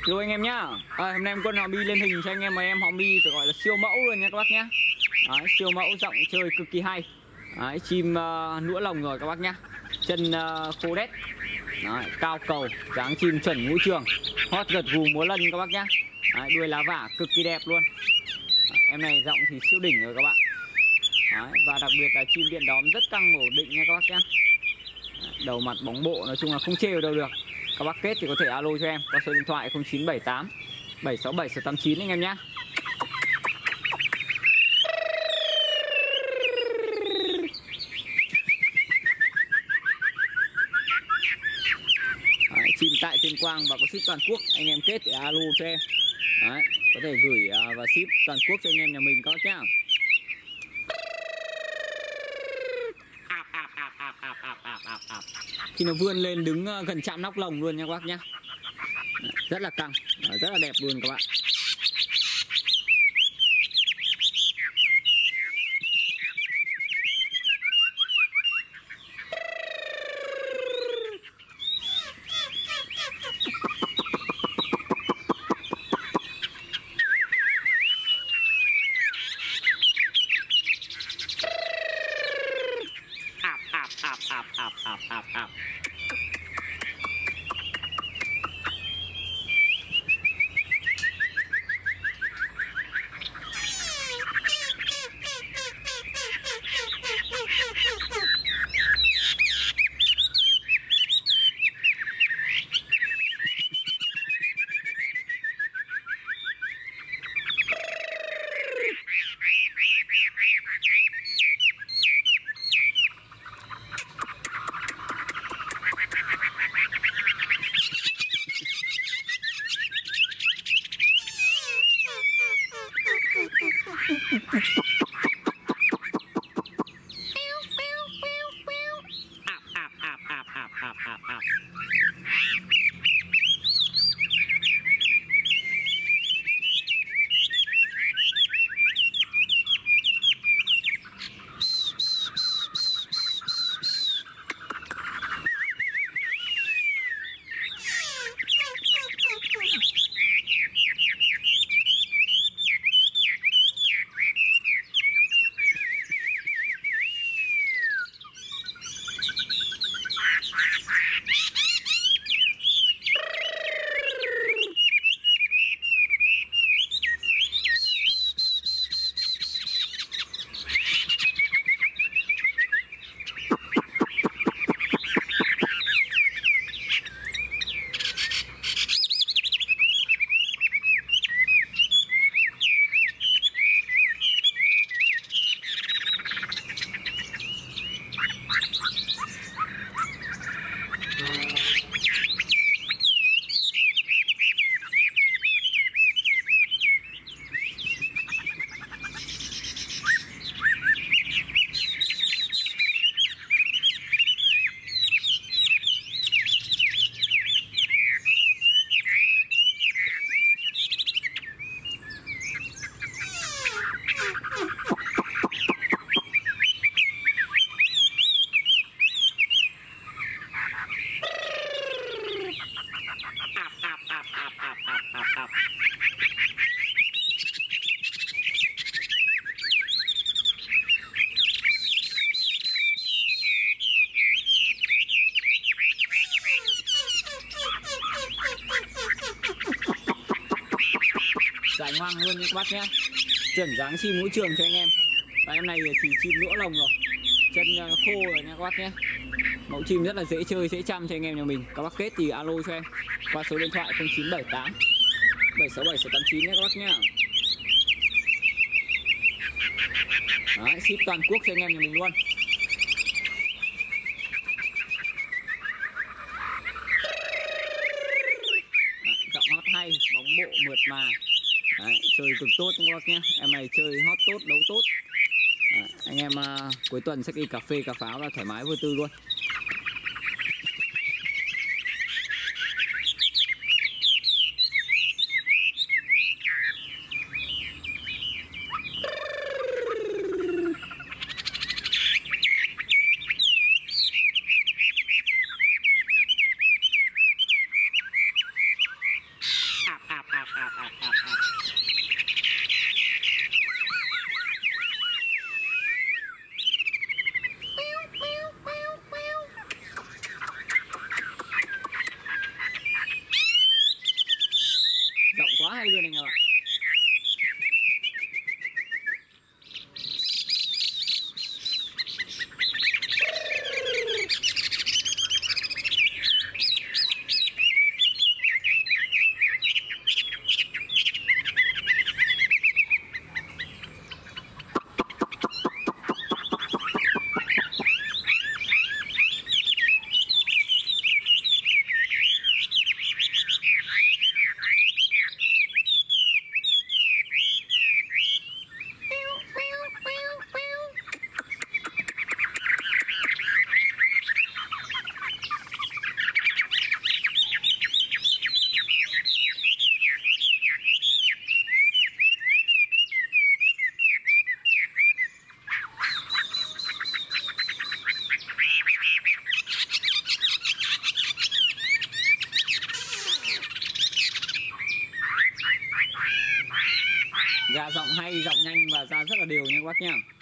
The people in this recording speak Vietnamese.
Hello anh em nhá. Hôm nay em Quân Hò Bi lên hình cho anh em mấy em Hò Bi phải gọi là siêu mẫu luôn nha các bác nhá. Đấy, siêu mẫu giọng chơi cực kỳ hay. Đấy, chim nũa lồng rồi các bác nhá. Chân khô đét. Đấy, cao cầu, dáng chim chuẩn ngũ trường. Hót gật gù múa lân các bác nhá. Đấy, đuôi lá vả cực kỳ đẹp luôn. Đấy, em này giọng thì siêu đỉnh rồi các bạn. Đấy, và đặc biệt là chim điện đóm rất căng ổn định nha các bác nhá. Đấy, đầu mặt bóng bộ nói chung là không chê vào đâu được. Các bác kết thì có thể alo cho em qua số điện thoại 0978 767 689 anh em nhé. Đấy, chim tại Tuyên Quang và có ship toàn quốc, anh em kết thì alo cho em. Đấy, có thể gửi và ship toàn quốc cho anh em nhà mình các bác nhá. Khi nó vươn lên đứng gần chạm nóc lồng luôn nha các bác nhá. Rất là căng, rất là đẹp luôn các bạn. Ạp. Giải ngoang luôn nha các bác nhé. Chuẩn dáng chim ngũ trường cho anh em. Và em này thì chim nũa lồng rồi, chân khô rồi nha các bác nhé. Mẫu chim rất là dễ chơi, dễ chăm cho anh em nhà mình. Các bác kết thì alo cho em qua số điện thoại 0978 767 689 nhé các bác nhé. Đấy, ship toàn quốc cho anh em nhà mình luôn. Đấy, giọng hót hay, bóng bộ mượt mà. Đấy, chơi cực tốt các bác nhé. Em này chơi hót tốt, đấu tốt. Đấy, anh em cuối tuần sẽ đi cà phê cà pháo là thoải mái vô tư luôn. Dạ giọng hay, giọng nhanh và ra rất là đều nha các bác nhá.